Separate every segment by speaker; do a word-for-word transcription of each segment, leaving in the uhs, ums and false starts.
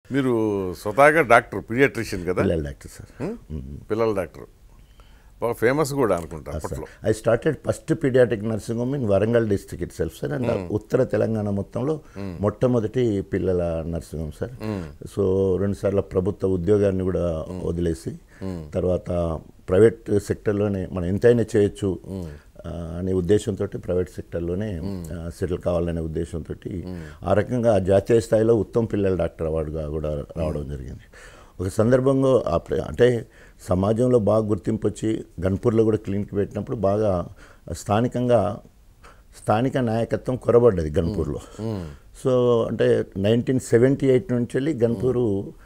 Speaker 1: మీరు స్వతహాగా doctor paediatrician కదా?
Speaker 2: పిల్లల డాక్టర్ సార్.
Speaker 1: పిల్లల డాక్టర్ బాగా ఫేమస్ కూడా అనుకుంటా అప్పట్లో.
Speaker 2: I started first paediatric nursing home in Warangal district itself sir. And ఉత్తర తెలంగాణ మొత్తంలో మొట్టమొదటి పిల్లల నర్సింగ్ హోమ్ సార్. సో రెండుసార్లు ప్రభుత్వ ఉద్యోగాన్ని కూడా వదిలేసి తర్వాత ప్రైవేట్ సెక్టర్లోనే మనం ఎంతైనా చేయొచ్చు అనే ఉద్దేశంతో ప్రైవేట్ సెక్టర్లోనే సెటిల్ కావాలనే ఉద్దేశంతో ఆ రకంగా జాతీయ స్థాయిలో ఉత్తమ పిల్లల డాక్టర్ అవార్డుగా కూడా రావడం జరిగింది. ఒక సందర్భంలో అంటే సమాజంలో బాగా గుర్తింపు వచ్చి గన్పూర్లో కూడా క్లినిక్ పెట్టినప్పుడు బాగా స్థానికంగా స్థానిక నాయకత్వం కొరబడ్డది గన్పూర్లో. సో అంటే నైన్టీన్ సెవెంటీ ఎయిట్ నుంచి వెళ్ళి Ghanpur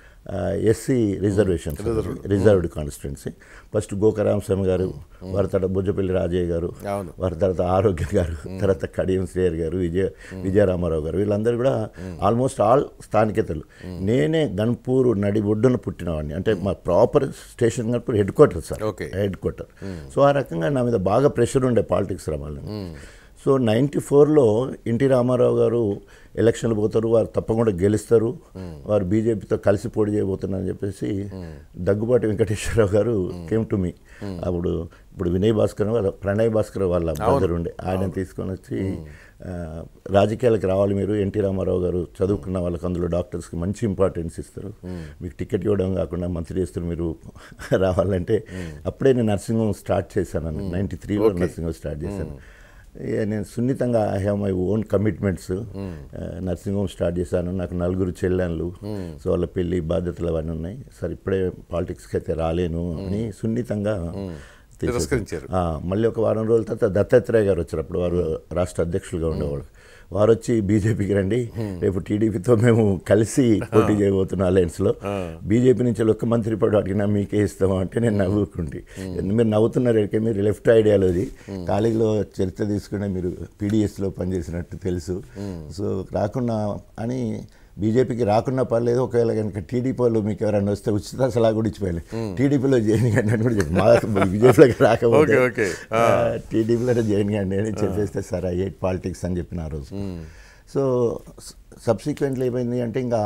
Speaker 2: SC reservation reserved constituency. First Gokarama Swamy గారు, వారి తర్వాత బుజ్జపల్లి రాజయ్య గారు, వారి తర్వాత ఆరోగ్య గారు, తర్వాత కడియం శ్రేయర్ గారు, విజయ విజయరామారావు గారు, వీళ్ళందరూ కూడా ఆల్మోస్ట్ ఆల్ స్థానికేతలు. నేనే గన్పూరు నడి ఒడ్డున పుట్టినవాడిని. అంటే మా proper station Ghanpur head quarter sir, head quarter. So ఆ రకంగా నా మీద బాగా ప్రెషర్ ఉండే పాలిటిక్స్ రమాలని. సో నైంటీ ఫోర్లో ఎన్టీ రామారావు గారు ఎలక్షన్లు పోతారు, వారు తప్పకుండా గెలుస్తారు, వారు బీజేపీతో కలిసి పోటీ చేయబోతున్నారని చెప్పేసి దగ్గుబాటి వెంకటేశ్వరరావు గారు కేమ్ టు మీ. అప్పుడు ఇప్పుడు వినయ్ భాస్కర్ వాళ్ళ ప్రణయ్ భాస్కర్ వాళ్ళ బ్రదర్ ఉండే, ఆయన తీసుకొని వచ్చి రాజకీయాలకు రావాలి మీరు, ఎన్టీ రామారావు గారు చదువుకున్న వాళ్ళకి అందులో డాక్టర్స్కి మంచి ఇంపార్టెన్స్ ఇస్తారు, మీకు టికెట్ ఇవ్వడం కాకుండా మంత్రి చేస్తారు, మీరు రావాలంటే అప్పుడే నేను నర్సింగ్ హోమ్ స్టార్ట్ చేశాను. నైంటీ త్రీలో నర్సింగ్ హోమ్ స్టార్ట్ చేశాను. నేను సున్నితంగా I have my own commitments. Nursing home start చేశాను. నాకు నలుగురు చెల్లెళ్ళు, సో వాళ్ళ పెళ్ళి బాధ్యతలు అవన్నీ ఉన్నాయి సార్. ఇప్పుడే పాలిటిక్స్కి అయితే రాలేను అని సున్నితంగా
Speaker 1: తిరస్కరించారు.
Speaker 2: మళ్ళీ ఒక వారం రోజుల తర్వాత దత్తాత్రేయ గారు వచ్చారు. అప్పుడు వారు రాష్ట్ర అధ్యక్షులుగా ఉండేవాడు. వారు వచ్చి బీజేపీకి రండి, రేపు టీడీపీతో మేము కలిసి పోటీ చేయబోతున్నాం అలయన్స్లో, బీజేపీ నుంచి ఒక్క మంత్రి పడు అడిగినా మీకే ఇస్తామా అంటే నేను నవ్వుకుంటే, మీరు నవ్వుతున్నారు ఎక్కడికే, మీరు లెఫ్ట్ ఐడియాలజీ కాలేజీలో చరిత్ర తీసుకునే మీరు పీడిఎస్లో పనిచేసినట్టు తెలుసు, సో రాకుండా అని బీజేపీకి రాకున్నా పర్లేదు, ఒకవేళ కనుక టీడీపీలో మీకు ఎవరైనా వస్తే ఉచిత సలహా కూడా ఇచ్చిపోయాలి, టీడీపీలో జాయిన్ కండి అని కూడా చెప్పి, మా బీజేపీలోకి రాకపోతే టీడీపీలో జాయిన్ కండి అని చెప్పేస్తే సార్ ఐ హేట్ పాలిటిక్స్ అని చెప్పిన ఆ రోజు. సో సబ్సిక్వెంట్లీ ఏమైంది అంటే ఇంకా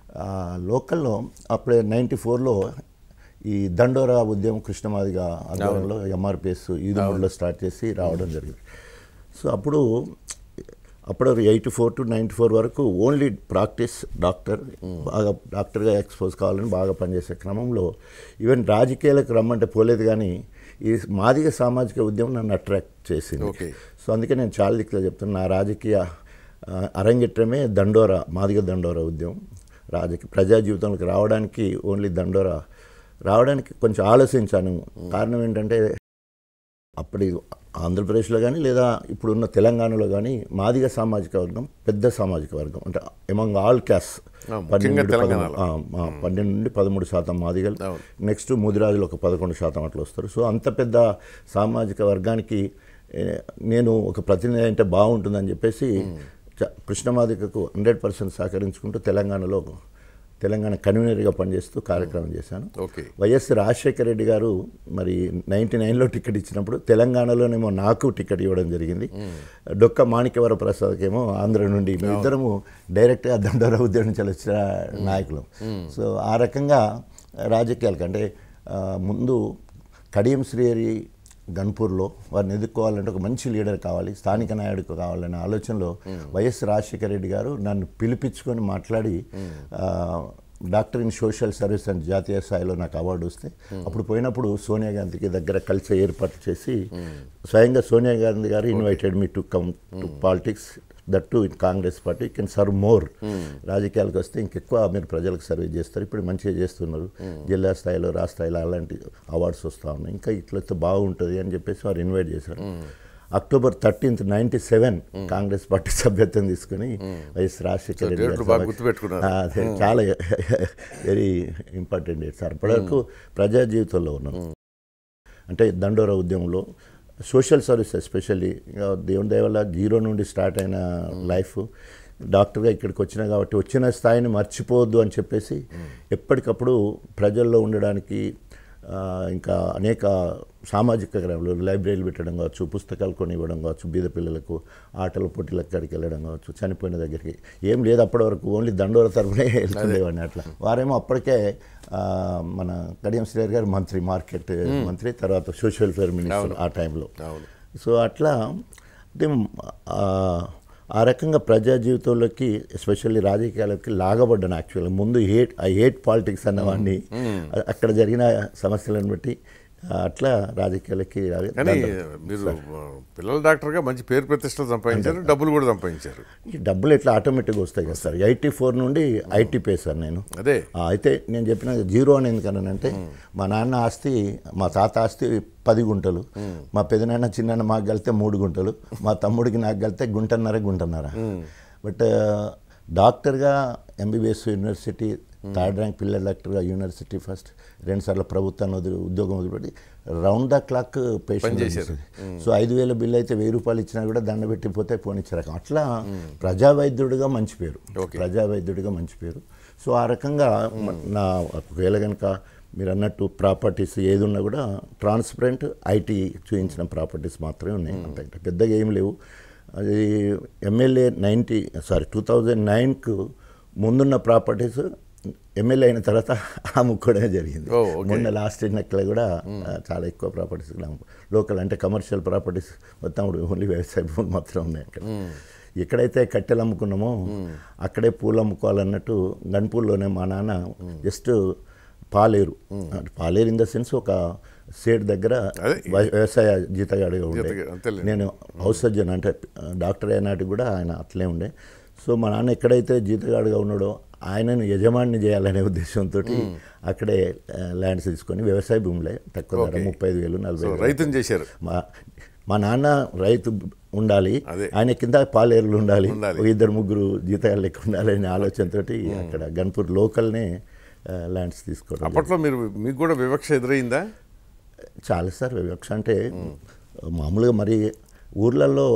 Speaker 2: లోకల్లో అప్పుడే నైంటీ ఫోర్లో ఈ దండోరా ఉద్యమం కృష్ణమాదిగా ఆధ్వర్యంలో ఎంఆర్పిఎస్ ఈదుమూడిలో స్టార్ట్ చేసి రావడం జరిగింది. సో అప్పుడు అప్పుడు eighty four to ninety four వరకు ఓన్లీ ప్రాక్టీస్ డాక్టర్, బాగా డాక్టర్గా ఎక్స్పోజ్ కావాలని బాగా పనిచేసే క్రమంలో ఈవెన్ రాజకీయాలకు రమ్మంటే పోలేదు, కానీ ఈ మాదిగ సామాజిక ఉద్యమం నన్ను అట్రాక్ట్ చేసింది. సో అందుకే నేను చాలా దిక్కులో చెప్తాను, నా రాజకీయ అరంగేట్రమే దండోరా, మాదిగ దండోరా ఉద్యమం. రాజకీయ ప్రజా జీవితంలోకి రావడానికి ఓన్లీ దండోరా రావడానికి కొంచెం ఆలోచించాను. కారణం ఏంటంటే అప్పటి ఆంధ్రప్రదేశ్లో కానీ లేదా ఇప్పుడున్న తెలంగాణలో కానీ మాదిగ సామాజిక వర్గం పెద్ద సామాజిక వర్గం, అంటే ఎమంగ్ ఆల్ క్యాస్ట్ పన్నెండు పన్నెండు నుండి పదమూడు శాతం మాదిగలు, నెక్స్ట్ ముదిరాజులు ఒక పదకొండు శాతం అట్లా వస్తారు. సో అంత పెద్ద సామాజిక వర్గానికి నేను ఒక ప్రతినిధి అంటే బాగుంటుందని చెప్పేసి కృష్ణమాదికకు హండ్రెడ్ పర్సెంట్ సహకరించుకుంటూ తెలంగాణలో తెలంగాణ కన్వీనర్గా పనిచేస్తూ కార్యక్రమం చేశాను. వైఎస్ రాజశేఖర రెడ్డి గారు మరి నైంటీ నైన్లో టికెట్ ఇచ్చినప్పుడు తెలంగాణలోనేమో నాకు టికెట్ ఇవ్వడం జరిగింది, డొక్క మాణిక్యవర ప్రసాద్కేమో ఆంధ్ర నుండి. మేము ఇద్దరము డైరెక్ట్గా దండోరా ఉద్యమం నుంచి వచ్చిన నాయకులు. సో ఆ రకంగా రాజకీయాలకు అంటే ముందు కడియం శ్రీహరి గన్పూర్లో వారిని ఎదుర్కోవాలంటే ఒక మంచి లీడర్ కావాలి, స్థానిక నాయకుడు కావాలనే ఆలోచనలో వైఎస్ రాజశేఖర రెడ్డి గారు నన్ను పిలిపించుకొని మాట్లాడి డాక్టర్ ఇన్ సోషల్ సర్వీస్ అని జాతీయ స్థాయిలో నాకు అవార్డు వస్తే అప్పుడు పోయినప్పుడు సోనియా గాంధీకి దగ్గర కలిసి ఏర్పాటు చేసి స్వయంగా సోనియా గాంధీ గారు invited me to come to politics, that to in Congress party you can serve more. రాజకీయాలకు వస్తే ఇంకెక్కువ మీరు ప్రజలకు సర్వీస్ చేస్తారు, ఇప్పుడు మంచిగా చేస్తున్నారు, జిల్లా స్థాయిలో రాష్ట్ర స్థాయిలో అలాంటి అవార్డ్స్ వస్తూ ఉన్నాయి, ఇంకా ఇట్లయితే బాగుంటుంది అని చెప్పేసి వారు ఇన్వైట్ చేశారు. October thirteenth ninety seven Congress party సభ్యత్వం తీసుకుని వైఎస్ రాజశేఖర రెడ్డి గారు, అదే చాలా వెరీ ఇంపార్టెంట్ డేట్ సార్. అప్పటివరకు ప్రజా జీవితంలో ఉన్నాను. అంటే దండోరా ఉద్యమంలో సోషల్ సర్వీస్ ఎస్పెషల్లీ దేవుని దయ వల్ల జీరో నుండి స్టార్ట్ అయిన లైఫ్, డాక్టర్గా ఇక్కడికి వచ్చినా కాబట్టి వచ్చిన స్థాయిని మర్చిపోవద్దు అని చెప్పేసి ఎప్పటికప్పుడు ప్రజల్లో ఉండడానికి ఇంకా అనేక సామాజిక కార్యక్రమాలు లైబ్రరీలు పెట్టడం కావచ్చు, పుస్తకాలు కొని ఇవ్వడం కావచ్చు, బీద పిల్లలకు ఆటల పోటీల కాడికి వెళ్ళడం కావచ్చు, చనిపోయిన దగ్గరికి ఏం లేదు అప్పటి వరకు ఓన్లీ దండోర తరపునే వెళ్తుండేవాడిని. అట్లా వారేమో అప్పటికే మన కడియం శ్రీహరి గారు మంత్రి, మార్కెట్ మంత్రి, తర్వాత సోషల్ వెల్ఫేర్ మినిస్టర్ ఆ టైంలో. సో అట్లా అంటే ఆ రకంగా ప్రజా జీవితంలోకి ఎస్పెషల్లీ రాజకీయాలకి లాగబడ్డాను. యాక్చువల్గా ముందు హేట్ ఐ హేట్ పాలిటిక్స్ అన్నవాడిని అక్కడ జరిగిన సమస్యలను బట్టి అట్లా రాజకీయాలకి.
Speaker 1: మీరు పిల్లల డాక్టర్గా మంచి పేరు ప్రతిష్టలు సంపాదించారు, డబ్బులు కూడా సంపాదించారు.
Speaker 2: ఈ డబ్బులు ఎట్లా ఆటోమేటిక్గా వస్తాయి కదా సార్. ఎయిటీ ఫోర్ నుండి ఐటీ పే సార్ నేను.
Speaker 1: అదే
Speaker 2: అయితే నేను చెప్పిన జీరో అని ఎందుకనంటే మా నాన్న ఆస్తి, మా తాత ఆస్తి పది గుంటలు, మా పెదనాన్న చిన్న మాకు కలితే మూడు గుంటలు, మా తమ్ముడికి నాకు కలితే గుంటన్నర గుంటన్నర. బట్ డాక్టర్గా ఎంబీబీఎస్ యూనివర్సిటీ థర్డ్ ర్యాంక్, పిల్లల డాక్టర్గా యూనివర్సిటీ ఫస్ట్, రెండు సార్లు ప్రభుత్వాన్ని వదిలి ఉద్యోగం వదిలిపెట్టి రౌండ్ ద క్లాక్ పేషెంట్ చేసేది. సో ఐదు వేల బిల్లు అయితే వెయ్యి రూపాయలు ఇచ్చినా కూడా దండ పెట్టిపోతే పోనిచ్చే రకం. అట్లా ప్రజా వైద్యుడిగా మంచి పేరు, ప్రజా వైద్యుడిగా మంచి పేరు. సో ఆ రకంగా నా ఒకవేళ కనుక మీరు అన్నట్టు ప్రాపర్టీస్ ఏది ఉన్నా కూడా ట్రాన్స్పరెంట్ ఐటీ చూపించిన ప్రాపర్టీస్ మాత్రమే ఉన్నాయి, అంత పెద్దగా ఏం లేవు. అది MLA ninety sorry two thousand నైన్కు ముందున్న ప్రాపర్టీస్ ఎమ్మెల్యే అయిన తర్వాత అమ్ముకోవడమే జరిగింది. మొన్న లాస్ట్ ఎన్నికల్లో కూడా చాలా ఎక్కువ ప్రాపర్టీస్ లోకల్ అంటే కమర్షియల్ ప్రాపర్టీస్ మొత్తం ఓన్లీ వ్యవసాయ భూములు మాత్రం ఉన్నాయి అక్కడ. ఎక్కడైతే కట్టెలు అమ్ముకున్నామో అక్కడే పూలు అమ్ముకోవాలన్నట్టు గన్పూర్లోనే మా నాన్న జస్ట్ పాలేరు, పాలేరు ఇన్ ద సెన్స్ ఒక సేట్ దగ్గర వ్యవసాయ జీతగాడిగా ఉండే. నేను హౌస్ సర్జన్ అంటే డాక్టర్ అయినాటికి కూడా ఆయన అట్లే ఉండే. సో మా నాన్న ఎక్కడైతే జీతగాడుగా ఉన్నాడో ఆయనను యజమాని చేయాలనే ఉద్దేశంతో అక్కడే ల్యాండ్స్ తీసుకొని వ్యవసాయ భూములే తక్కువ ధర ముప్పై ఐదు వేలు నలభై
Speaker 1: రైతుని చేశారు.
Speaker 2: మా మా నాన్న రైతు ఉండాలి, ఆయన కింద పాలేరులు ఉండాలి, ఇద్దరు ముగ్గురు జీతగాళ్ళు లెక్క ఉండాలి అనే ఆలోచనతో అక్కడ గన్పూర్ లోకల్నే ల్యాండ్స్ తీసుకోవడం.
Speaker 1: అప్పట్లో మీరు మీకు కూడా వివక్ష ఎదురైందా?
Speaker 2: చాలా సార్. వివక్ష అంటే మామూలుగా మరి ఊర్లలో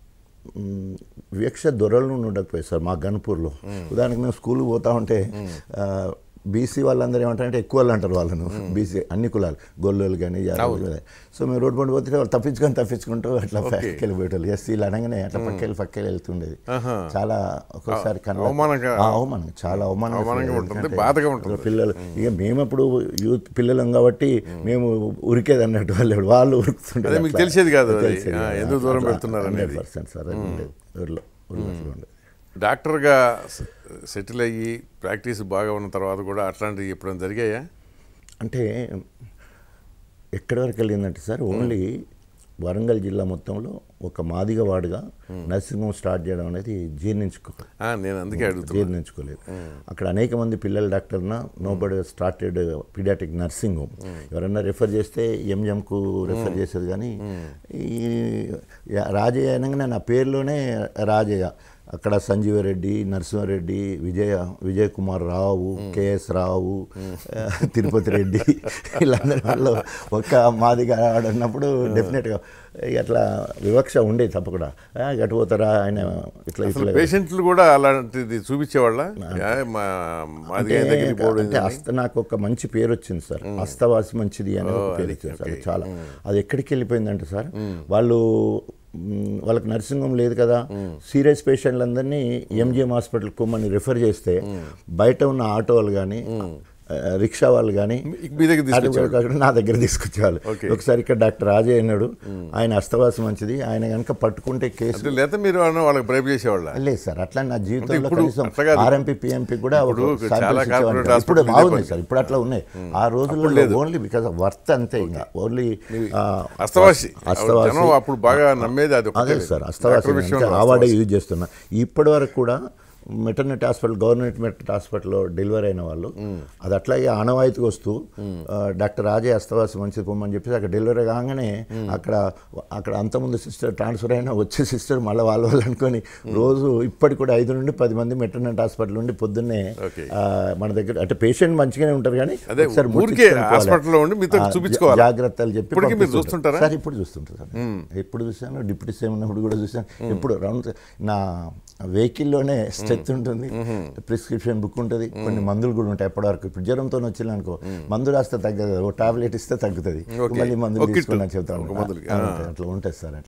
Speaker 2: వివక్ష దొరలు ఉండకపోయాయి సార్ మా గన్పూర్లో. ఉదాహరణకు మేము స్కూల్కి పోతా ఉంటే బీసీ వాళ్ళందరూ ఏమంటారంటే ఎక్కువ వాళ్ళు అంటారు వాళ్ళను, బీసీ అన్ని కులాలు, గొల్లోళ్ళు కానీ యాదవులు కానీ. సో మేము రోడ్డు పండు పోతే వాళ్ళు తప్పించుకొని తప్పించుకుంటూ అట్లా పక్కకి వెళ్ళిపోయేటోళ్ళు. ఎస్సీలు అనగానే అట్లా పక్కెళ్ళి పక్కెళ్ళి వెళ్తుండేది. చాలా ఒక్కోసారి అవమానం, చాలా అవమానం పిల్లలు. ఇక మేము అప్పుడు యూత్ పిల్లలం కాబట్టి మేము ఉరికేది అన్నట్టు వాళ్ళు వాళ్ళు ఉరుకుతుండే.
Speaker 1: తెలిసేది కాదు హండ్రెడ్
Speaker 2: పర్సెంట్ సార్ ఉండేది ఊర్లో ఉండేది.
Speaker 1: డాక్టర్గా సెటిల్ అయ్యి ప్రాక్టీస్ బాగా ఉన్న తర్వాత కూడా అట్లాంటివి ఎప్పుడైనా జరిగాయా?
Speaker 2: అంటే ఎక్కడి వరకు వెళ్ళిందంటే సార్ ఓన్లీ వరంగల్ జిల్లా మొత్తంలో ఒక మాదిగ వార్డుగా నర్సింగ్ హోమ్ స్టార్ట్ చేయడం అనేది జీర్ణించుకోలేదు.
Speaker 1: నేను అందుకే అడుగుతాను.
Speaker 2: జీర్ణించుకోలేదు. అక్కడ అనేక మంది పిల్లల డాక్టర్న nobody started paediatric nursing home. ఎవరన్నా రెఫర్ చేస్తే ఎంఎంకు రెఫర్ చేసేది. కానీ ఈ రాజయ్య అనగానే నా పేరులోనే రాజయ్య. అక్కడ సంజీవరెడ్డి, నరసింహారెడ్డి, విజయ విజయ్ కుమార్ రావు, కేఎస్ రావు, తిరుపతి రెడ్డి, వీళ్ళందరి వాళ్ళు ఒక్క మాదిగా ఆడున్నప్పుడు డెఫినెట్గా అట్లా వివక్ష ఉండేది తప్పకుండా. గట్టు పోతారా ఆయన ఇట్లా ఇట్లా.
Speaker 1: పేషెంట్లు కూడా అలాంటిది చూపించేవాళ్ళ.
Speaker 2: అంటే అస్త నాకు ఒక మంచి పేరు వచ్చింది సార్, అస్తవాసి మంచిది అని ఒక పేరు వచ్చింది సార్. చాలా అది ఎక్కడికి వెళ్ళిపోయిందంటే సార్ వాళ్ళు వాళ్ళకి నర్సింగ్ హోమ్ లేదు కదా, సీరియస్ పేషెంట్లందరినీ ఎంజిఎం హాస్పిటల్కి కొమ్మని రిఫర్ చేస్తే బయట ఉన్న ఆటో వాళ్ళు కానీ రిక్షా వాళ్ళు కానీ నా దగ్గర తీసుకొచ్చేవాళ్ళు. ఒకసారి ఇక్కడ డాక్టర్ రాజయ్య అన్నాడు, ఆయన అస్తవాసం మంచిది, ఆయన కనుక పట్టుకుంటే కేసు
Speaker 1: లేదా మీరు వాళ్ళకి బ్రైబ్ చేసేవాళ్ళ?
Speaker 2: లేదు సార్, అట్లా నా జీవితంలో కనీసం ఆర్ఎంపీ పిఎంపీ కూడా ఇప్పుడు బాగుంది సార్. ఇప్పుడు అట్లా ఉన్నాయి. ఆ రోజుల్లో ఓన్లీ బికాస్ ఆఫ్ వర్త్ అంతే. ఇంకా ఓన్లీ
Speaker 1: అస్తవాసి అప్పుడు బాగా నమ్మేది అది.
Speaker 2: అదే సార్, అస్తవాసి ఆ వాడే యూజ్ చేస్తున్నా. ఇప్పటి వరకు కూడా మెటర్నిటీ హాస్పిటల్, గవర్నమెంట్ మెటర్నిటీ హాస్పిటల్లో డెలివరీ అయిన వాళ్ళు అది అట్లాగే ఆనవాయితీకి వస్తూ డాక్టర్ రాజయ్య అస్తవాసి మంచిది పొమ్మని చెప్పేసి అక్కడ డెలివరీ కాగానే అక్కడ అక్కడ అంతకుముందు సిస్టర్ ట్రాన్స్ఫర్ అయినా వచ్చే సిస్టర్ మళ్ళీ వాళ్ళ వాళ్ళు అనుకొని రోజు ఇప్పటికి కూడా ఐదు నుండి పది మంది మెటర్నిటీ హాస్పిటల్ నుండి పొద్దున్నే మన దగ్గర అంటే పేషెంట్ మంచిగానే ఉంటారు కానీ జాగ్రత్తలు చెప్పి సార్ ఇప్పుడు చూస్తుంటారు సార్. ఎప్పుడు చూసాను, డిప్యూటీ సీఎం ఉన్నప్పుడు కూడా చూసాను. ఎప్పుడు రౌండ్ నా వెహికల్లోనే స్ట్రెచ్ ఉంటుంది, ప్రిస్క్రిప్షన్ బుక్ ఉంటుంది, కొన్ని మందులు కూడా ఉంటాయి. ఎప్పటివరకు ఇప్పుడు జ్వరంతో వచ్చింది అనుకో, మందు రాస్తే తగ్గదు, ఓ టాబ్లెట్ ఇస్తే తగ్గుతుంది, మళ్ళీ మందులు తీసుకున్నా చెప్తాను. అట్లా ఉంటుంది సార్.